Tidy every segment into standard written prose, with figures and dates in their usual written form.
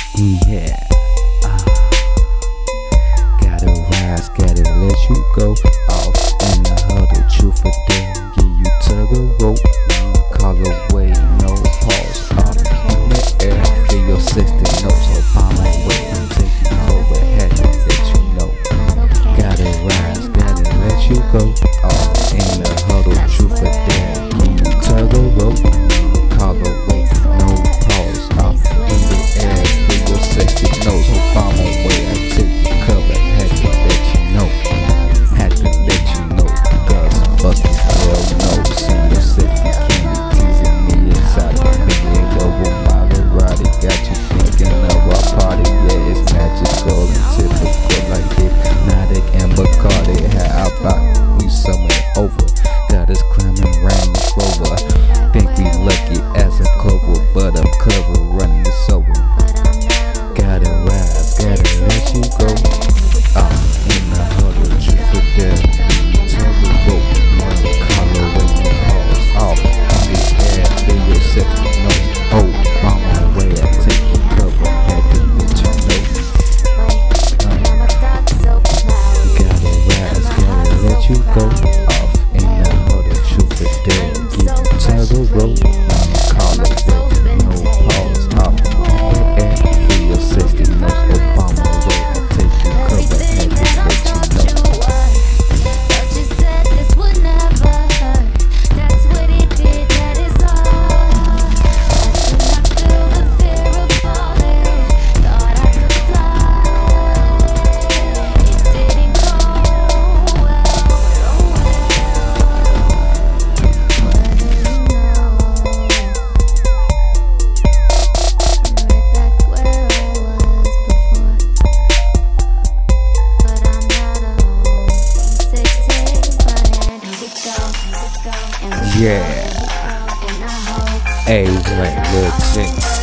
Yeah, gotta rise, gotta let you go off in the huddle. Truth or dare, give you tug a rope. Call away, no pause. Off in the air, feel your 60 notes. Hope I'm away, I'm taking over. Had to let you know. Gotta rise, gotta let you go off in the huddle. Truth or dare, give you tug a rope. Call away, no pause. Off in the air, feel your 60 notes. Hope I'm away, I take cover. Had to let you know. Had to let you know. Cause buckets, hell no. See your 60 candy teasing me inside the thinking over Maserati. Got you thinking of our party. Yeah, it's magical and typical like Hypnotic and Bacardi. How about we summon over? Got us climbing round the Rover. Think we lucky as a clover, but I'm clever running this over. Gotta rise, gotta let you go. In the huddle, truth or dare, tug the rope, no collar, wait, no pause. Off in the air, feel your 60 notes. Oh, on my way, I take the cover, had to let you know. Gotta rise, gotta let you go. Off in the huddle, truth or dare, tug the rope, collar, wait, no pause. Off in the air, feel your 60 notes. Oh, on my way, I take the cover, had to let you know. Yeah, A1 Lil Jinx.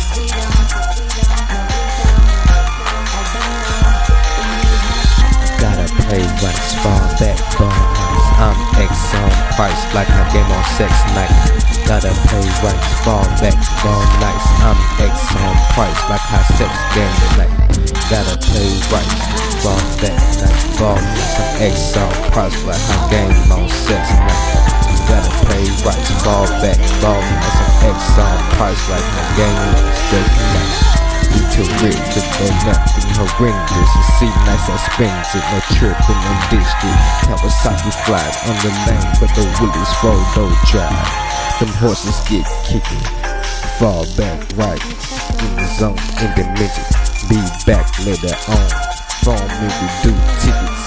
Gotta play rights, fall back, bars. I'm X on price, like my game on sex night. Gotta play rights, fall back, ball nights. I'm X on price, like high sex game tonight. Gotta play rights, fall back, like ball nights. I'm X on price, like my game on sex night. Gotta play rights, fall back, ball nights. I'm X on price, like my game on sex night. You too rich to go nothing horrendous. You see nice expensive, no tripping in district. Kawasaki flies on the lane, but the wheelies four-door drive. Them horses get kicking, fall back right in the zone, in the midget. Be back later on, phone me to do tickets.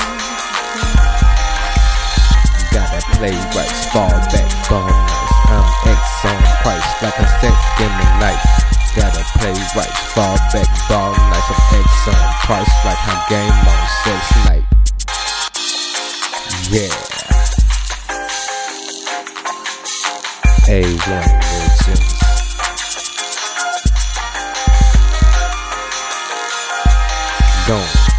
Gotta play rights, fall back, ball nights. I'm X on price, like a sex game tonight. Gotta play rights, fall back, ball nights. I'm X on price, like my game on sex night. Yeah, A1 Lil Jinx. Gone.